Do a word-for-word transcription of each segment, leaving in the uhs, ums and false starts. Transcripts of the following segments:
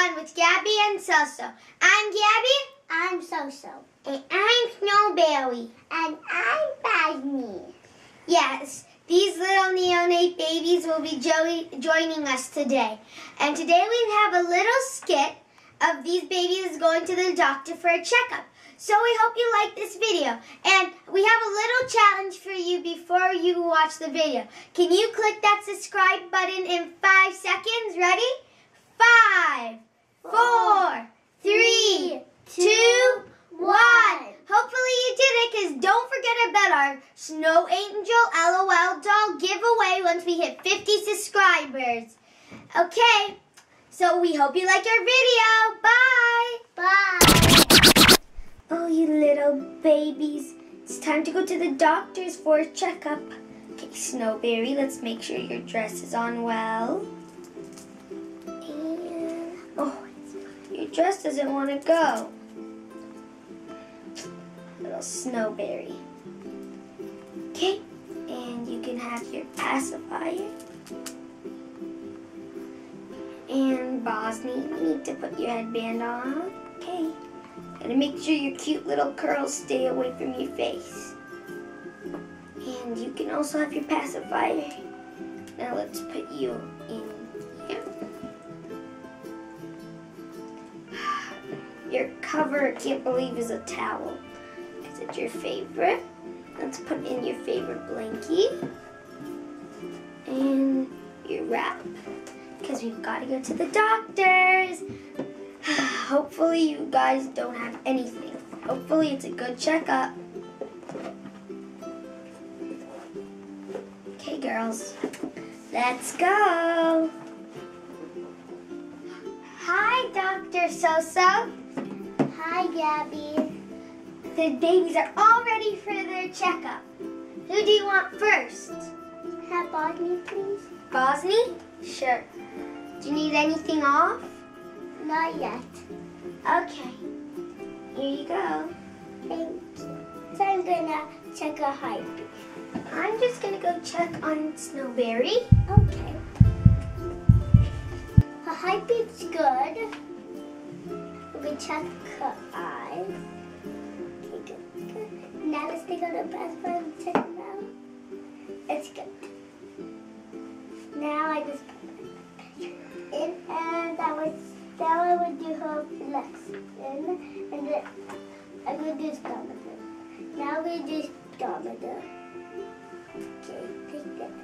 Fun with Gabby and Soso. I'm Gabby. I'm Soso. And I'm Snowberry. And I'm Basney. Yes, these little neonate babies will be jo joining us today. And today we have a little skit of these babies going to the doctor for a checkup. So we hope you like this video. And we have a little challenge for you before you watch the video. Can you click that subscribe button in five seconds? Ready? Five, four, three, two, one. Hopefully you did it, because don't forget about our Snow Angel LOL doll giveaway once we hit fifty subscribers. Okay, so we hope you like our video. Bye. Bye. Oh, you little babies. It's time to go to the doctor's for a checkup. Okay, Snowberry, let's make sure your dress is on well. And, oh, your dress doesn't want to go. Little Snowberry. Okay, and you can have your pacifier. And Bosney, you need to put your headband on. Okay. And make sure your cute little curls stay away from your face. And you can also have your pacifier. Now let's put you in here. Your cover, I can't believe, is a towel. Is it your favorite? Let's put in your favorite blankie. And your wrap. Because we've got to go to the doctor's. Hopefully you guys don't have anything. Hopefully it's a good checkup. Okay, girls, let's go. Hi, Doctor Soso. Hi, Gabby. The babies are all ready for their checkup. Who do you want first? Have Bosney, please. Bosney? Sure. Do you need anything off? Not yet. Okay. Here you go. Thank you. So I'm gonna check a heartbeat. I'm just gonna go check on Snowberry. Okay. Her heartbeat's good. We check her eyes. Okay, good, good. Now let's take out the pacifier and check it out. It's good. Now I just put it in, and that was. Now I would do her flex in, and then I'm going to do stomacher. Now we do stomacher. Okay, take that.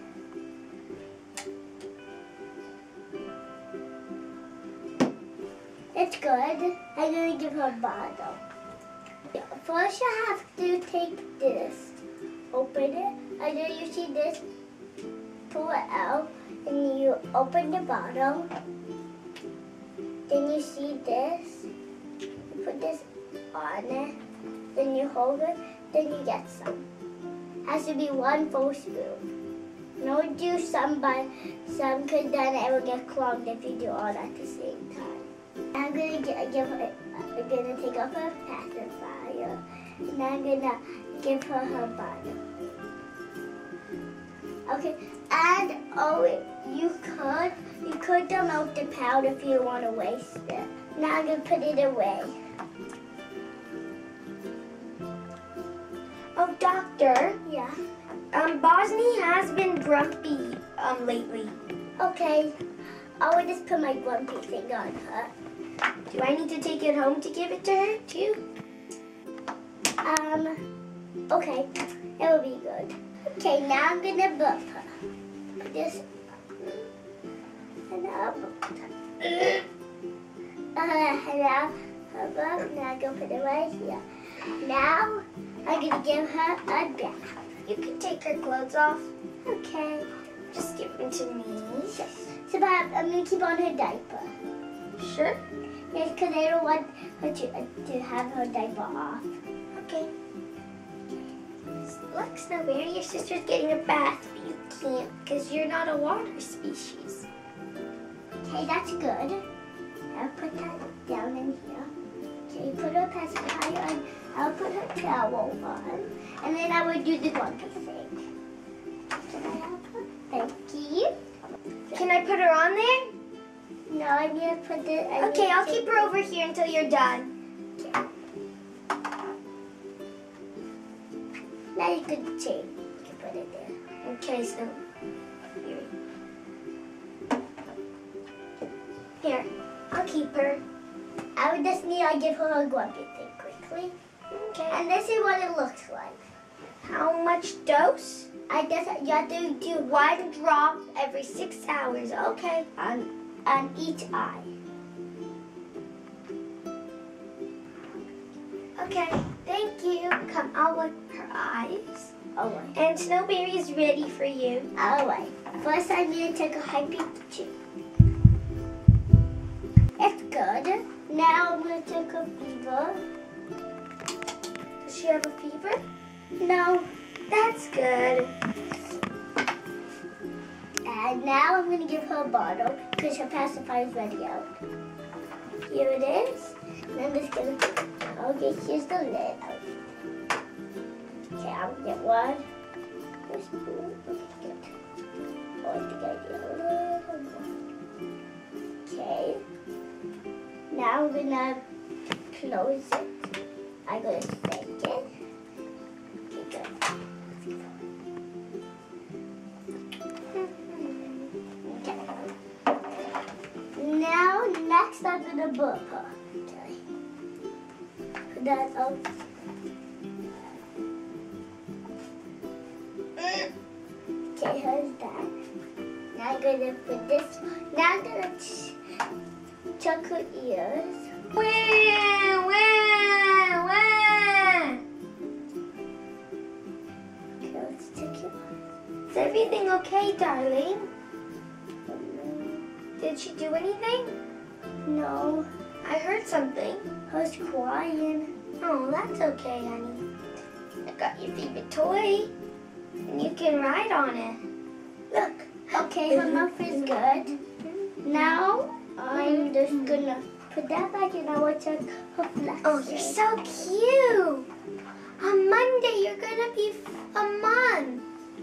It's good. I'm going to give her a bottle. First you have to take this, open it, and then you see this, pull it out, and you open the bottle. Then you see this, you put this on it, then you hold it, then you get some. Has to be one full spoon. Don't do some by some, because then it will get clogged if you do all at the same time. I'm gonna get, give her, I'm gonna take off her pacifier, and I'm gonna give her her bottle. Okay, and oh, you could, you could dump out the powder if you want to waste it. Now I'm going to put it away. Oh, doctor. Yeah? Um, Bosney has been grumpy um, lately. Okay, I will just put my grumpy thing on her. Do I need to take it home to give it to her, too? Um, okay, it will be good. Okay, now I'm going to buff her. Put this, and now, uh, now, her buff, now I'm going to put it right here. Now, I'm going to give her a bath. You can take her clothes off. Okay. Just give them to me. Sure. So, but I'm going to keep on her diaper. Sure. Yes, because I don't want her to, uh, to have her diaper off. Okay. Look, Snowberry, your sister's getting a bath, but you can't because you're not a water species. Okay, that's good. I'll put that down in here. Okay, put her pacifier on. I'll put her towel on. And then I will do the grumpy thing. Can I have her? Thank you. Can I put her on there? No, I need to put it. I Okay, need I'll to- keep her over here until you're done. Now you can change. You can put it there. Okay, so here. Here, I'll keep her. I would just need to give her a grumpy thing quickly. Okay. And this is what it looks like. How much dose? I guess you have to do One drop every six hours. Okay. on, on each eye. Okay, thank you. Come, I'll wipe her eyes. Oh, wait. And Snowberry is ready for you. Oh, wait. First, I need to take a high peek too. It's good. Now I'm going to take a fever. Does she have a fever? No. That's good. And now I'm going to give her a bottle because her pacifier is ready out. Here it is. And I'm just going to, okay, here's the lid. Okay, I'll get one. This spoon. Okay, good. Oh, I think I did a little more. Okay. Now I'm going to close it. I'm going to shake it. Okay, good. Now, next I'm gonna burp her. Okay. Put that up. Okay, here's that. Now I'm gonna put this. Now I'm gonna ch check her ears. Wah, wah, wah. Okay, let's check your eyes. Is everything okay, darling? Did she do anything? No, I heard something. her's crying. Oh, that's okay, honey. I got your favorite toy, and you can ride on it. Look. Okay, her mouth is good. Now I'm just gonna put that back and I will check her flex. Oh, you're so cute. On Monday, you're gonna be a month.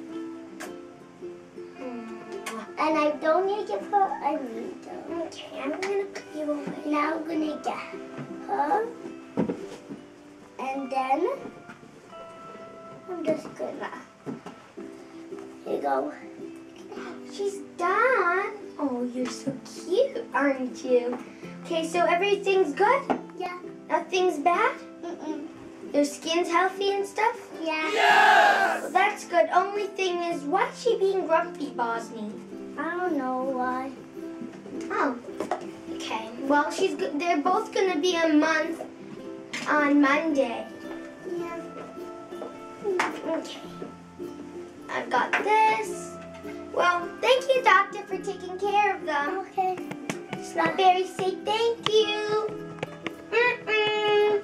And I don't need to give her a needle. Okay, I'm gonna put you away. Now I'm gonna get her. And then I'm just gonna, here you go. She's done. Oh, you're so cute, aren't you? Okay, so everything's good? Yeah. Nothing's bad? Mm-mm. Your skin's healthy and stuff? Yeah. Well, that's good. Only thing is, why is she being grumpy, Bosny? I don't know why. Oh, okay. Well, she's go- they're both gonna be a month on Monday. Yeah. Okay. I've got this. Well, thank you, doctor, for taking care of them. Okay. Snowberry, say thank you. Mm-mm.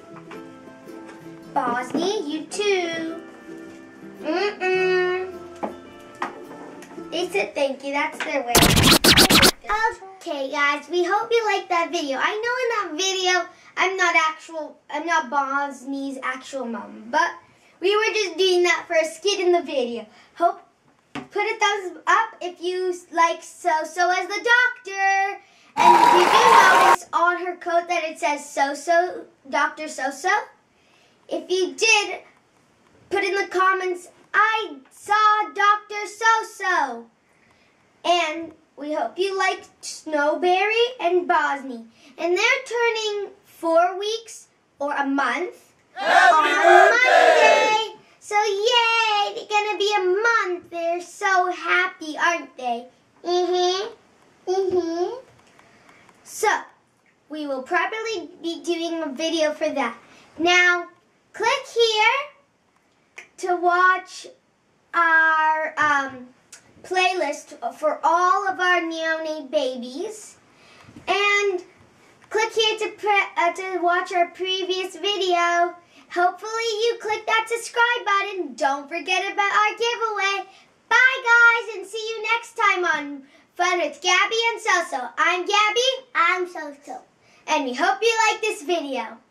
Bosny, you too. Mm-mm. They said thank you. That's their way. Okay, guys. We hope you liked that video. I know in that video, I'm not actual, I'm not Bosny's actual mom, but we were just doing that for a skit in the video. Hope, put a thumbs up if you like So-So as the doctor. And if you do notice on her coat that it says So-So, Doctor So-So, if you did, put in the comments, I saw Doctor So-So. And we hope you liked Snowberry and Bosny. And they're turning four weeks or a month on Monday. So yay, they're going to be a month. They're so happy, aren't they? Mm-hmm. Mm-hmm. So, we will probably be doing a video for that. Now, click here to watch our um, playlist for all of our neonate babies. And click here to, pre uh, to watch our previous video. Hopefully you click that subscribe button. Don't forget about our giveaway. Bye, guys, and see you next time on Fun with Gabby and So-So. I'm Gabby. I'm So-So. And we hope you like this video.